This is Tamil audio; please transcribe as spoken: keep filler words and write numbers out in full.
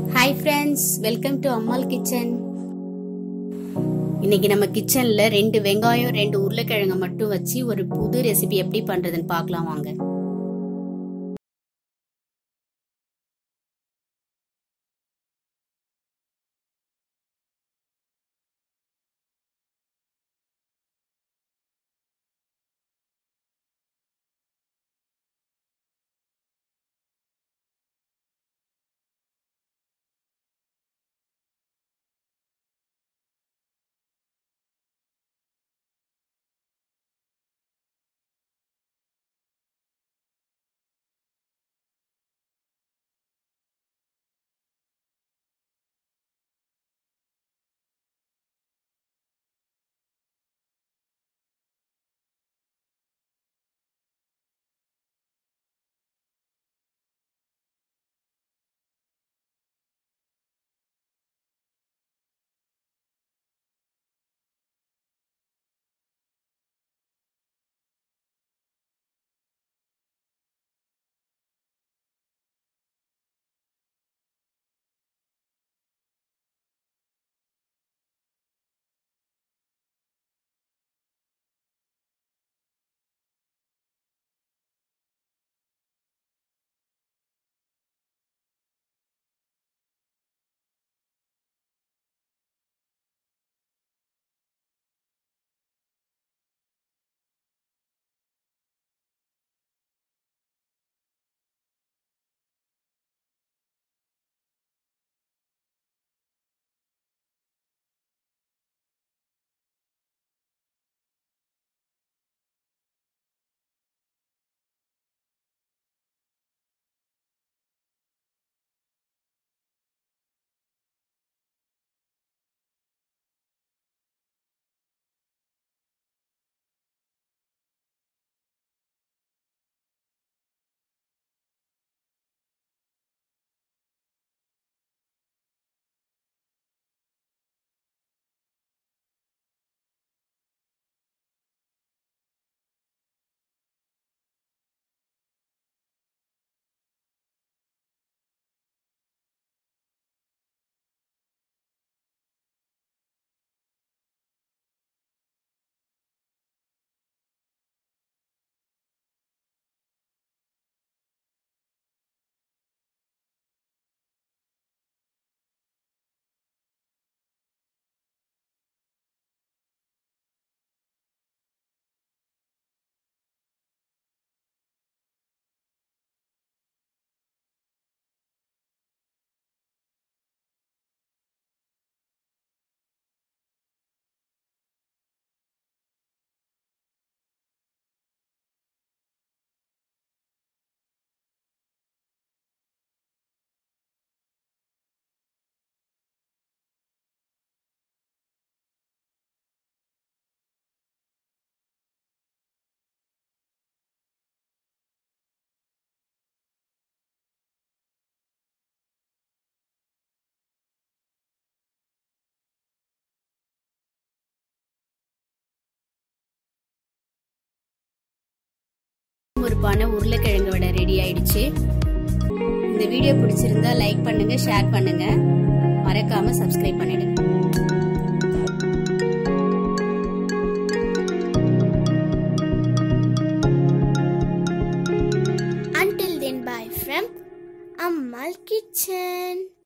Hi friends, welcome to Ammal Kitchen. இன்னைக்கு நம்ம கிச்சன்ல ரெண்டு வெங்காயம் ரெண்டு உருளைக்கிழங்கு மட்டும் வச்சு ஒரு புது ரெசிபி எப்படி பண்றதுன்னு பார்க்கலாம் வாங்க. ஒரு பானை உருளைக்கிழங்கு வடை ரெடி ஆயிடுச்சு. இந்த வீடியோ பிடிச்சிருந்தா லைக் பண்ணுங்க, ஷேர் பண்ணுங்க, மறக்காம சப்ஸ்கிரைப் பண்ணிடுங்க. Until then, bye from Ammal Kitchen.